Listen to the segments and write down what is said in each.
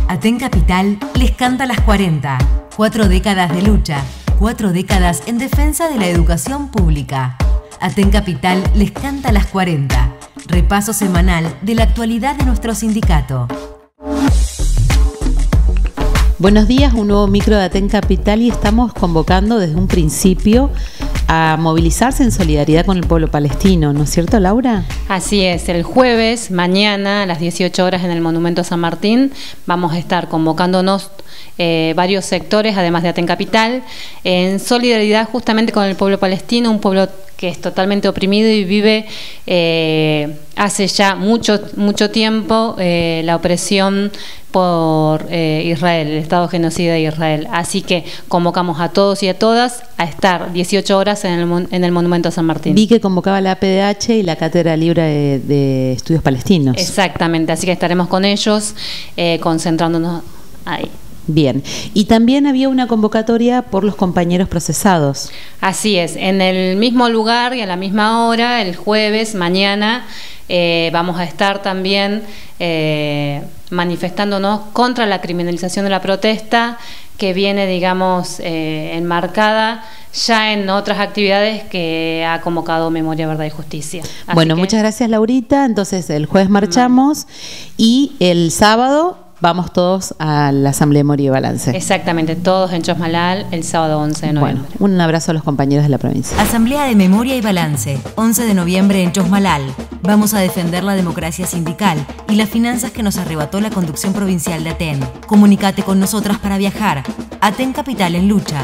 Aten Capital les canta las 40. 4 décadas de lucha, 4 décadas en defensa de la educación pública. Aten Capital les canta las 40. Repaso semanal de la actualidad de nuestro sindicato. Buenos días, un nuevo micro de Aten Capital y estamos convocando desde un principio a movilizarse en solidaridad con el pueblo palestino, ¿no es cierto, Laura? Así es, el jueves, mañana a las 18 horas en el Monumento San Martín, vamos a estar convocándonos varios sectores, además de Aten Capital, en solidaridad justamente con el pueblo palestino, un pueblo que es totalmente oprimido y vive hace ya mucho tiempo la opresión por Israel, el Estado genocida de Israel. Así que convocamos a todos y a todas a estar 18 horas en el Monumento San Martín. Vi que convocaba la APDH y la Cátedra Libre de Estudios Palestinos. Exactamente, así que estaremos con ellos concentrándonos ahí. Bien, y también había una convocatoria por los compañeros procesados. Así es, en el mismo lugar y a la misma hora, el jueves, mañana, vamos a estar también manifestándonos contra la criminalización de la protesta que viene, digamos, enmarcada ya en otras actividades que ha convocado Memoria, Verdad y Justicia. Así bueno, muchas gracias, Laurita. Entonces, el jueves marchamos y el sábado vamos todos a la Asamblea de Memoria y Balance. Exactamente, todos en Chosmalal el sábado 11 de noviembre. Bueno, un abrazo a los compañeros de la provincia. Asamblea de Memoria y Balance, 11 de noviembre en Chosmalal. Vamos a defender la democracia sindical y las finanzas que nos arrebató la conducción provincial de Aten. Comunícate con nosotras para viajar. Aten Capital en lucha.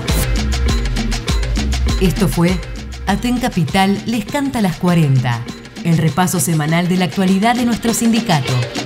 Esto fue Aten Capital les canta las 40. El repaso semanal de la actualidad de nuestro sindicato.